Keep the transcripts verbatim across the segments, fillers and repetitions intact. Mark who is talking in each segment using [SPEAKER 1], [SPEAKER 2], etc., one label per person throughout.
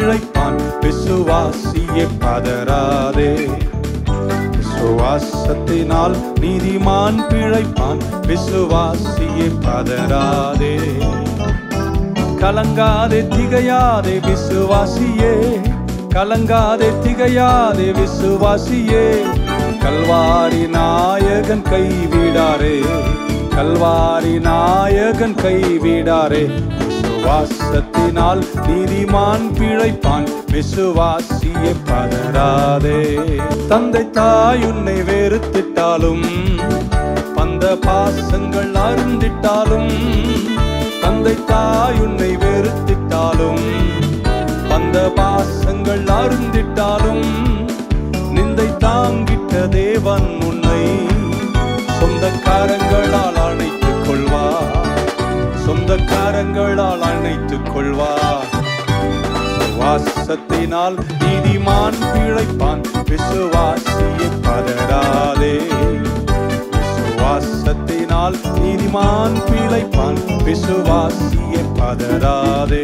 [SPEAKER 1] பிழைப்பான். விசுவாசியே பதறாதே. விசுவாசத்தினால் நீதிமான் பிழைப்பான். விசுவாசியே பதறாதே. கலங்காதே திகையாதே விசுவாசியே. கலங்காதே திகையாதே விசுவாசியே. கல்வாரி நாயகன் கைவிடாரே. கல்வாரி நாயகன் கைவிடாரே. விசுவாசத்தினால் நீதிமான் பிழைப்பான். விசுவாசியே பதறாதே. தந்தை தாய் உன்னை வெறுத்திட்டாலும், பந்த பாசங்கள் அருந்திட்டாலும், தந்தை தாய் உன்னை வெறுத்திட்டாலும், பந்த பாசங்கள் அருந்திட்டாலும், நிந்தை தாங்கிட்ட தேவன் உன்னை சொந்த கரங்களால் அணைத்துக் கொள்வார். சொந்த கரங்களால் அணைத்துக் கொள்வார். விசுவாசத்தினால் நீதிமான் பிழைப்பான். விசுவாசியே பதறாதே. விசுவாசத்தினால் நீதிமான் பிழைப்பான். விசுவாசியே பதறாதே.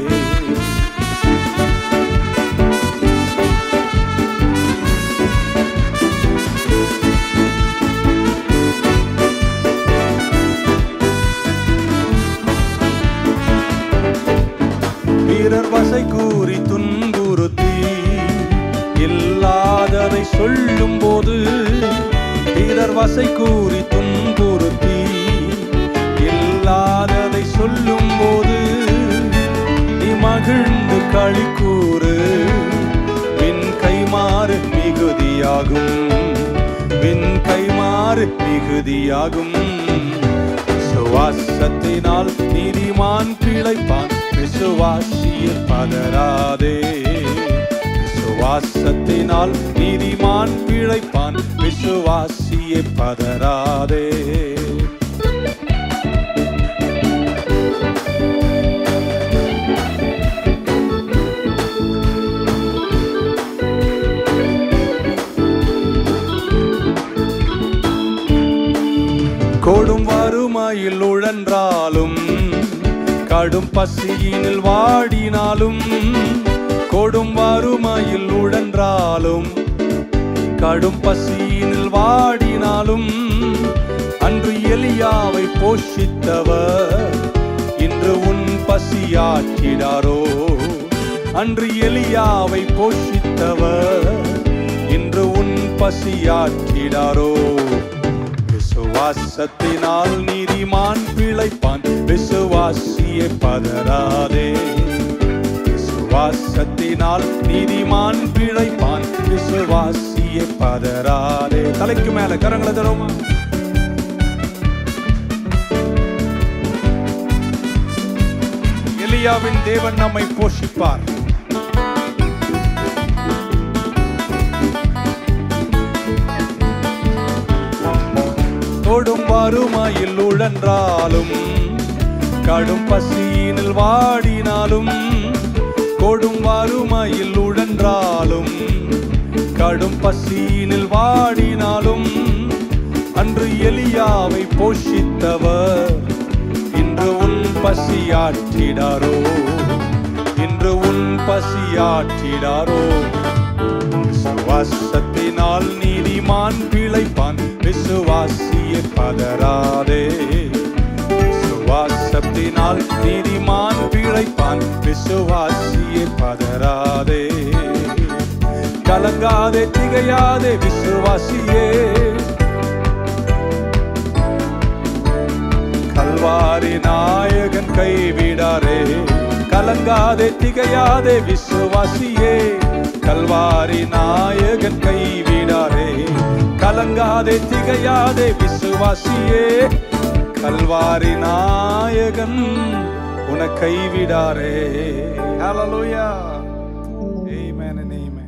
[SPEAKER 1] வீரர் வசை கூறி துன்புறுத்தி இல்லாததை சொல்லும் போது, வீரர் வசை கூறி துன்புறுத்தி இல்லாததை சொல்லும் போது, நீ மகிழ்ந்து களி கூறு. வின் கைமாறு மிகுதியாகும். வின் கைமாறு மிகுதியாகும். விசுவாசத்தினால் நீதிமான் பிழைப்பான். விசுவாசியே பதறாதே. விசுவாசத்தினால் நீதிமான் பிழைப்பான். விசுவாசியே பதறாதே. கொடும் வறுமையில் உழன்றாலும், கடும் பசியினில் வாடினாலும், கொடும் வறுமையில் உழன்றாலும், கடும் பசியினில் வாடினாலும், அன்று எலியாவை போஷித்தவர் இன்று உன் பசியாற்றிடாரோ. அன்று எலியாவை போஷித்தவர் இன்று உன் பசியாற்றிடாரோ. விசுவாசத்தினால் நீதிமான் பிழைப்பான். விசுவாசியே பதறாதே. விசுவாசத்தினால் நீதிமான் பிழைப்பான். விசுவாசியே பதறாதே. தலைக்கு மேல கரங்களை தருமா. எலியாவின் தேவன் நம்மை போஷிப்பார். கொடும் வறுமையில் உழன்றாலும், கடும் பசியினில் வாடினாலும், கொடும் வறுமையில் உழன்றாலும், கடும் பசியினில் வாடினாலும், அன்று எலியாவை போஷித்தவர் இன்று உன் பசியாற்றிடாரோ. இன்று உன் பசியாற்றிடாரோ. விசுவாசத்தினால் நீதிமான் பிழைப்பான். விசுவாசியே பதறாதே. விசுவாசத்தினால் நீதிமான் பிழைப்பான். விசுவாசியே பதறாதே. கலங்காதே திகையாதே விசுவாசியே. கல்வாரி நாயகன் கைவிடாரே. கலங்காதே திகையாதே விசுவாசியே. கல்வாரி நாயகன் கைவிடாரே. கலங்காதே திகையாதே விசுவாசியே. கல்வாரி நாயகன் உன்னை கைவிடாரே. ஹல்லேலூயா. ஆமென் and amen.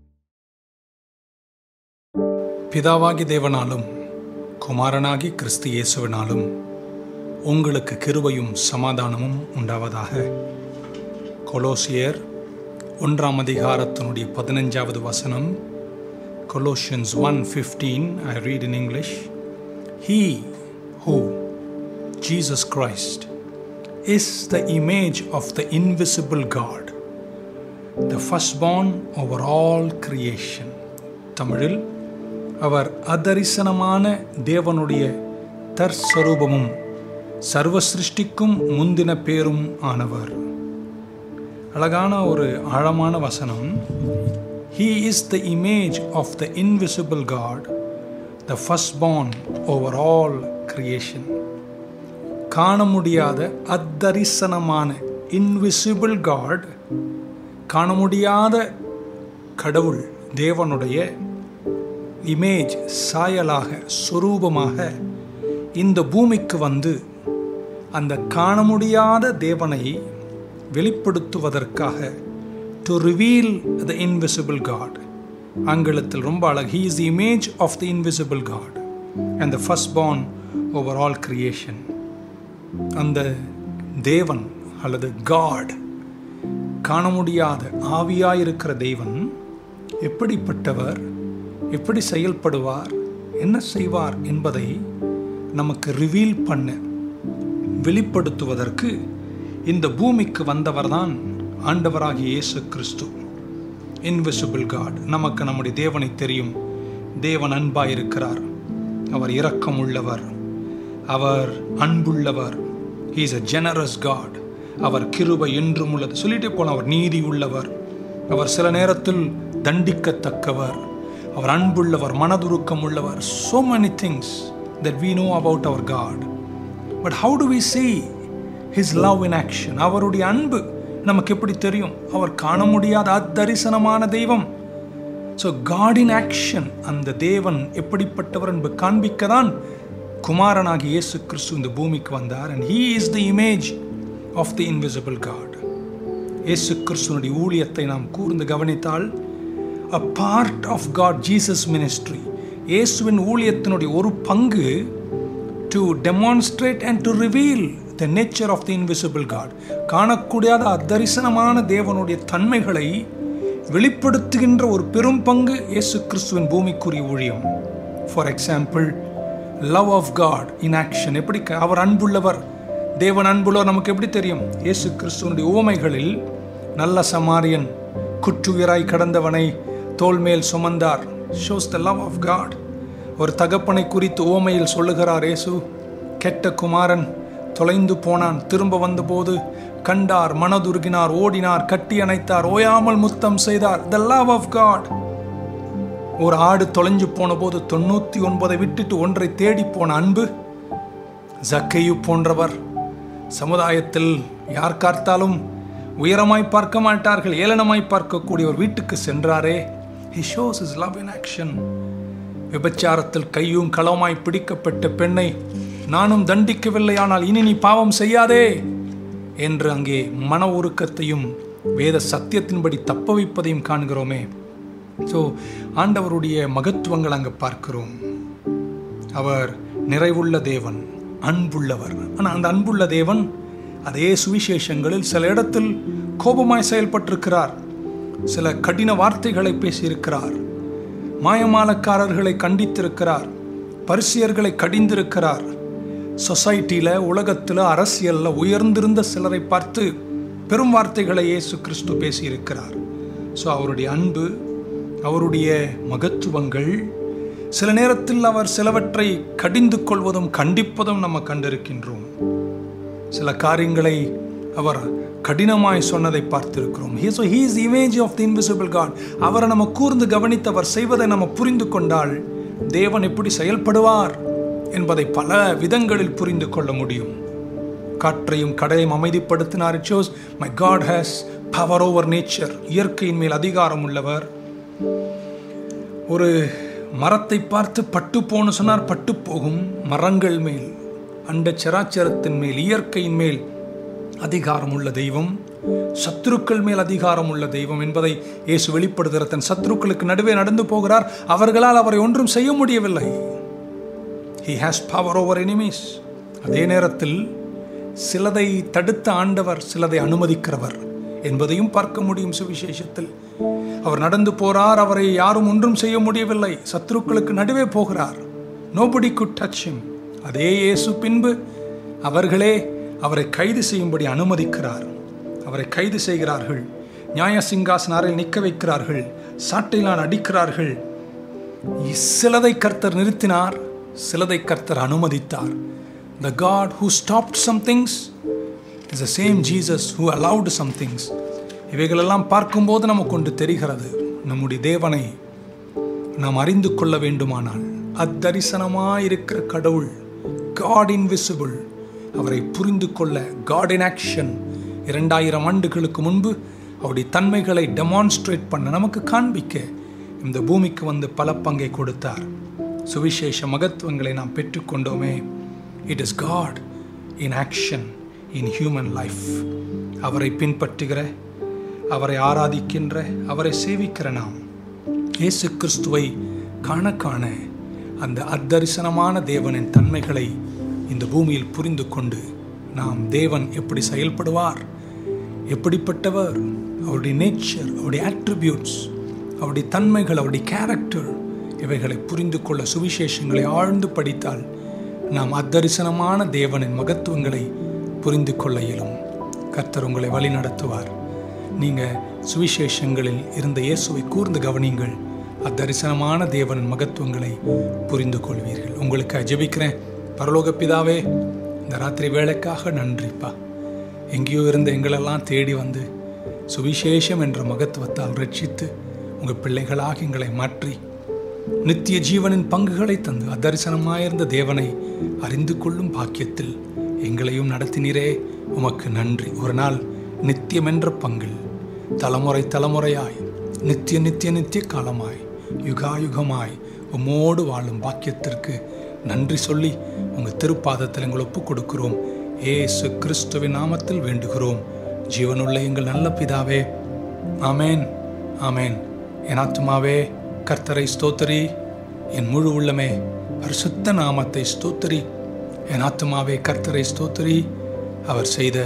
[SPEAKER 1] பிதாவாகி தேவனாலும் குமாரனாகி கிறிஸ்து இயேசுவினாலும் உங்களுக்கு கிருபையும் சமாதானமும் உண்டாவதாக. கொலோசியர் ஒன்றாம் அதிகாரத்தினுடைய பதினஞ்சாவது வசனம். Colossians one fifteen, I read in English. He who, Jesus Christ, is the image of the invisible God, the firstborn over all creation. தமிழில் அவர் அதரிசனமான தேவனுடைய தற்ஸ்வரூபமும் சர்வ சிருஷ்டிக்கும் முந்தின பேரும் ஆனவர். அழகான ஒரு ஆழமான வசனம். He is the image of the invisible God, the firstborn over all creation. காண முடியாத அதரிசனமான இன்விசிபிள் காட், காண முடியாத கடவுள், தேவனுடைய இமேஜ், சாயலாக, சொரூபமாக இந்த பூமிக்கு வந்து அந்த காண முடியாத தேவனை வெளிப்படுத்துவதற்காக, to reveal the invisible God. ஆங்கிலத்தில் ரொம்ப அழகு. He is the image of the invisible God and the firstborn over all creation. அந்த தேவன் அல்லது God, காண முடியாத ஆவியாயிருக்கிற தேவன் எப்படிப்பட்டவர், எப்படி செயல்படுவார், என்ன செய்வார் என்பதை நமக்கு ரிவீல் பண்ண, வெளிப்படுத்துவதற்கு இந்த பூமிக்கு வந்தவர்தான் ஆண்டவராகிய இயேசு கிறிஸ்து. Invisible God. நமக்கு நம்முடைய தேவனை தெரியும். தேவன் அன்பாயிருக்கிறார், அவர் இரக்கம் உள்ளவர், அவர் அன்புள்ளவர். He is a generous God. அவர் கிருபை என்றும் உள்ளது. சொல்லிட்டே போன அவர் நீதி உள்ளவர், அவர் சில நேரத்தில் தண்டிக்கத்தக்கவர், அவர் அன்புள்ளவர், மனதுருக்கம் உள்ளவர். So many things that we know about our God. But how do we see His love in action? அவருடைய அன்பு நமக்கு எப்படி தெரியும்? அவர் காண முடியாத அதரிசனமான தெய்வம். So God in action. அந்த தேவன் எப்படிப்பட்டவர் என்பது காண்பிக்கதான் குமாரனாகி இயேசு கிறிஸ்து இந்த பூமிக்கு வந்தார். And He is the image of the invisible God. இயேசு கிறிஸ்துனுடைய ஊழியத்தை நாம் கூர்ந்து கவனித்தால், a part of God Jesus ministry, இயேசுவின் ஊழியத்தினுடைய ஒரு பங்கு to demonstrate and to reveal the nature of the invisible God. காணக்கூடாத அதரிசனமான தேவனுடைய தன்மைகளை வெளிப்படுத்துகின்ற ஒரு பெரும் பங்கு இயேசு கிறிஸ்துவின் பூமிக்குரிய ஊழியம். For example, love of God in action. எப்படி அவர் அன்புள்ளவர், தேவன் அன்புள்ளவர் நமக்கு எப்படி தெரியும்? இயேசு கிறிஸ்துவனுடைய உவமைகளில் நல்ல சமாரியன் குற்றுயிராய் கடந்தவனை தோள் மேல் சுமந்தார். Shows the love of God. ஒரு தகப்பனை குறித்து உவமையில் சொல்லுகிறார் இயேசு. கெட்ட குமாரன் தொலைந்து போனான், திரும்ப வந்தபோது கண்டார், மனதுருகினார், ஓடினார், கட்டி அணைத்தார், ஓயாமல் முத்தம் செய்தார். The love of God. ஒரு ஆடு தொலைஞ்சு போன போது தொண்ணூத்தி ஒன்பதை விட்டுட்டு ஒன்றை தேடி போன அன்பு. ஜக்கேயு போன்றவர் சமுதாயத்தில் யார் பார்த்தாலும் உயரமாய் பார்க்க மாட்டார்கள், ஏளனமாய் பார்க்கக்கூடிய ஒரு வீட்டுக்கு சென்றாரே. He shows his love in action. விபச்சாரத்தில் கையும் களவுமாய் பிடிக்கப்பட்ட பெண்ணை நானும் தண்டிக்கவில்லை, ஆனால் இனி நீ பாவம் செய்யாதே என்று அங்கே மன உருக்கத்தையும் வேத சத்தியத்தின்படி தப்ப வைப்பதையும் காண்கிறோமே. ஸோ ஆண்டவருடைய மகத்துவங்கள் அங்கே பார்க்கிறோம். அவர் நிறைவுள்ள தேவன், அன்புள்ளவர். ஆனால் அந்த அன்புள்ள தேவன் அதே சுவிசேஷங்களில் சில இடத்தில் கோபமாய் செயல்பட்டிருக்கிறார், சில கடின வார்த்தைகளை பேசியிருக்கிறார், மாயமாலக்காரர்களை கண்டித்திருக்கிறார், பரிசியர்களை கடிந்திருக்கிறார். சொசைட்டியில், உலகத்தில், அரசியலில் உயர்ந்திருந்த சிலரை பார்த்து பெரும் வார்த்தைகளை இயேசு கிறிஸ்து பேசியிருக்கிறார். ஸோ அவருடைய அன்பு, அவருடைய மகத்துவங்கள், சில நேரத்தில் அவர் சிலவற்றை கடிந்து கொள்வதும் கண்டிப்பதும் நம்ம கண்டிருக்கின்றோம். சில காரியங்களை அவர் கடினமாய் சொன்னதை பார்த்திருக்கிறோம். He is the image of the invisible God. அவரை நம்ம கூர்ந்து கவனித்து அவர் செய்வதை நம்ம புரிந்து கொண்டால் தேவன் எப்படி செயல்படுவார் என்பதை பல விதங்களில் புரிந்து கொள்ள முடியும். காற்றையும் கடலையும் அமைதிப்படுத்தினார். It shows my God has power over nature. இயற்கையின் மேல் அதிகாரம் உள்ளவர். ஒரு மரத்தை பார்த்து பட்டு போன்னு சொன்னார், பட்டு போகும். மரங்கள் மேல், அண்ட சராச்சரத்தின் மேல், இயற்கையின் மேல் அதிகாரம் உள்ள தெய்வம், சத்துருக்கள் மேல் அதிகாரம் உள்ள தெய்வம் என்பதை இயேசு வெளிப்படுத்துகிறார். தன் சத்துருக்களுக்கு நடுவே நடந்து போகிறார். அவர்களால் அவரை ஒன்றும் செய்ய முடியவில்லை. He has power over enemies. அதே நேரத்தில் சிலதை தடுத்த ஆண்டவர் சிலதை அனுமதிக்கிறவர் என்பதையும் பார்க்க முடியும் சுவிசேஷத்தில். அவர் நடந்து போறார், அவரை யாரும் ஒன்றும் செய்ய முடியவில்லை, சத்துருக்களுக்கு நடுவே போகிறார். Nobody could touch him. அதே இயேசு பின்பு அவர்களே அவரை கைது செய்யும்படி அனுமதிக்கிறார். அவரை கைது செய்கிறார்கள். நியாய சிங்காசனாரில் நிற்க வைக்கிறார்கள், சாட்டையிலான் அடிக்கிறார்கள். சிலதை கர்த்தர் நிறுத்தினார், சிலதை கர்த்தர் அனுமதித்தார். The God who stopped some things is the same Jesus who allowed some things. இவைகளெல்லாம் பார்க்கும்போது நமக்கு ஒன்று தெரிகிறது, நம்முடைய தேவனை நாம் அறிந்து கொள்ள வேண்டுமானால் அத்தரிசனமாயிருக்கிற கடவுள், God invisible, அவரை புரிந்து கொள்ள God in action, இரண்டாயிரம் ஆண்டுகளுக்கு முன்பு அவருடைய தன்மைகளை டெமான்ஸ்ட்ரேட் பண்ண, நமக்கு காண்பிக்க இந்த பூமிக்கு வந்து பல பங்கை கொடுத்தார். சுவிசேஷ மகத்துவங்களை நாம் பெற்றுக்கொண்டோமே. It is God in action in human life. அவரை பின்பற்றுகிற, அவரை ஆராதிக்கின்ற, அவரை சேவிக்கிற நாம் இயேசு கிறிஸ்துவை காண காண அந்த அத்தரிசனமான தேவனின் தன்மைகளை இந்த பூமியில் புரிந்து கொண்டு நாம் தேவன் எப்படி செயல்படுவார், எப்படிப்பட்டவர், அவருடைய நேச்சர், அவருடைய ஆட்ரிபியூட்ஸ், அவருடைய தன்மைகள், அவருடைய கேரக்டர், இவைகளை புரிந்து கொள்ள சுவிசேஷங்களை ஆழ்ந்து படித்தால் நாம் அத்தரிசனமான தேவனின் மகத்துவங்களை புரிந்து கொள்ள இயலும். கர்த்தர் உங்களை வழி நடத்துவார். நீங்கள் சுவிசேஷங்களில் இருந்த இயேசுவை கூர்ந்து கவனியுங்கள், அத்தரிசனமான தேவனின் மகத்துவங்களை புரிந்து கொள்வீர்கள். உங்களுக்கு ஜெபிக்கிறேன். பரலோக பிதாவே, இந்த ராத்திரி வேளைக்காக நன்றிப்பா. எங்கேயோ இருந்த எங்களெல்லாம் தேடி வந்து சுவிசேஷம் என்ற மகத்துவத்தால் ரட்சித்து உங்கள் பிள்ளைகளாக எங்களை மாற்றி நித்திய ஜீவனின் பங்குகளை தந்து அதரிசனமாயிருந்த தேவனை அறிந்து கொள்ளும் பாக்கியத்தில் எங்களையும் நடத்தினீரே, உமக்கு நன்றி. ஒரு நாள் நித்தியம் என்ற பங்கில் தலைமுறை தலைமுறையாய் நித்திய நித்திய நித்திய காலமாய் யுகாயுகமாய் உமோடு வாழும் பாக்கியத்திற்கு நன்றி சொல்லி உங்கள் திருப்பாதத்தில் எங்கள் ஒப்புக் கொடுக்கிறோம். ஏசு கிறிஸ்துவின் நாமத்தில் வேண்டுகிறோம் ஜீவனுள்ள எங்கள் நல்ல பிதாவே. ஆமேன், ஆமேன். என் ஆத்துமாவே கர்த்தரை ஸ்தோத்திரி, என் முழு உள்ளமே பரிசுத்த நாமத்தை ஸ்தோத்திரி. என் ஆத்துமாவே கர்த்தரை ஸ்தோத்திரி, அவர் செய்த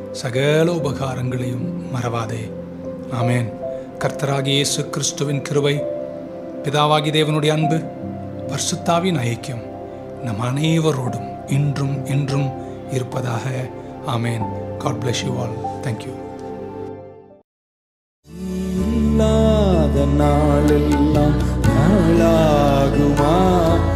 [SPEAKER 1] சகல உபகாரங்களையும் மறவாதே. ஆமேன். கர்த்தராகிய இயேசு கிறிஸ்துவின் கிருபை, பிதாவாகி தேவனுடைய அன்பு, பரிசுத்தாவின் ஐக்கியம் நம் அனைவரோடும் இன்றும் என்றும் இருப்பதாக. ஆமேன். God bless you all. Thank you.
[SPEAKER 2] நாளெல்லாம் நாளாகுமா